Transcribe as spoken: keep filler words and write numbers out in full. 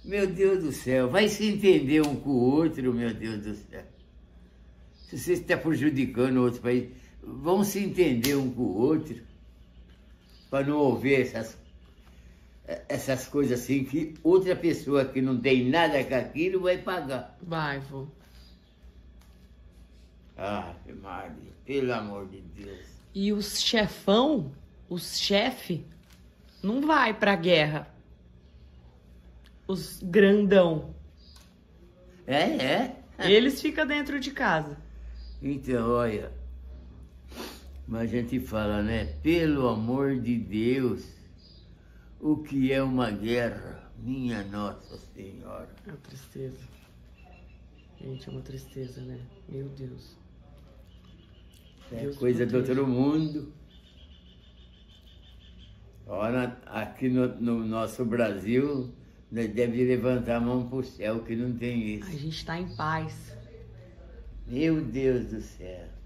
Meu Deus do céu, vai se entender um com o outro, meu Deus do céu. Se você está prejudicando outro país, vão se entender um com o outro, para não ouvir essas, essas coisas assim, que outra pessoa que não tem nada com aquilo vai pagar. Vai, vô. Ah, Maria, pelo amor de Deus. E os chefão, os chefe, não vai pra guerra. Os grandão. É, é. Eles ficam dentro de casa. Então, olha, mas a gente fala, né? Pelo amor de Deus, o que é uma guerra? Minha Nossa Senhora. É uma tristeza. Gente, é uma tristeza, né? Meu Deus. É Deus coisa do proteja. outro mundo. Ora, aqui no, no nosso Brasil, nós devemos levantar a mão pro céu, que não tem isso. A gente tá em paz. Meu Deus do céu.